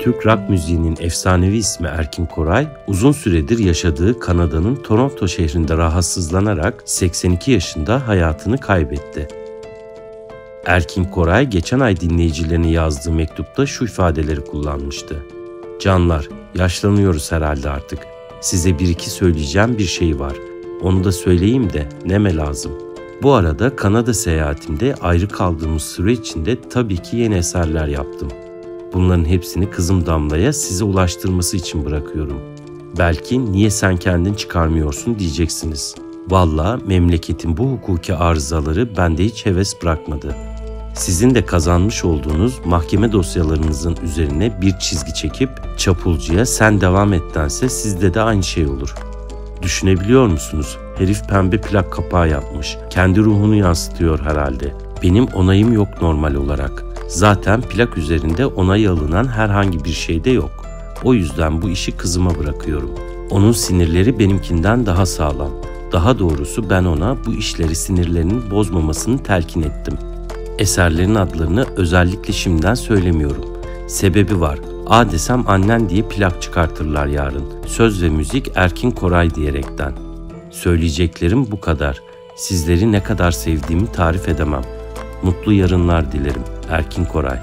Türk rock müziğinin efsanevi ismi Erkin Koray, uzun süredir yaşadığı Kanada'nın Toronto şehrinde rahatsızlanarak 82 yaşında hayatını kaybetti. Erkin Koray geçen ay dinleyicilerine yazdığı mektupta şu ifadeleri kullanmıştı. "Canlar, yaşlanıyoruz herhalde artık. Size bir iki söyleyeceğim bir şey var. Onu da söyleyeyim de neme lazım. Bu arada Kanada seyahatimde ayrı kaldığımız süre içinde tabii ki yeni eserler yaptım. Bunların hepsini kızım Damla'ya size ulaştırması için bırakıyorum. Belki niye sen kendin çıkarmıyorsun diyeceksiniz. Vallahi memleketin bu hukuki arızaları bende hiç heves bırakmadı. Sizin de kazanmış olduğunuz mahkeme dosyalarınızın üzerine bir çizgi çekip çapulcuya sen devam et dense sizde de aynı şey olur. Düşünebiliyor musunuz? Herif pembe plak kapağı yapmış. Kendi ruhunu yansıtıyor herhalde. Benim onayım yok normal olarak. Zaten plak üzerinde onay alınan herhangi bir şey de yok. O yüzden bu işi kızıma bırakıyorum. Onun sinirleri benimkinden daha sağlam. Daha doğrusu ben ona bu işleri sinirlerinin bozmamasını telkin ettim. Eserlerin adlarını özellikle şimdiden söylemiyorum. Sebebi var. A desem annen diye plak çıkartırlar yarın. Söz ve müzik Erkin Koray diyerekten. Söyleyeceklerim bu kadar. Sizleri ne kadar sevdiğimi tarif edemem. Mutlu yarınlar dilerim. Erkin Koray.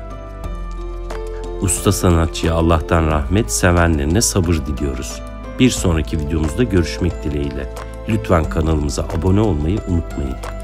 Usta sanatçıya Allah'tan rahmet, sevenlerine sabır diliyoruz. Bir sonraki videomuzda görüşmek dileğiyle. Lütfen kanalımıza abone olmayı unutmayın.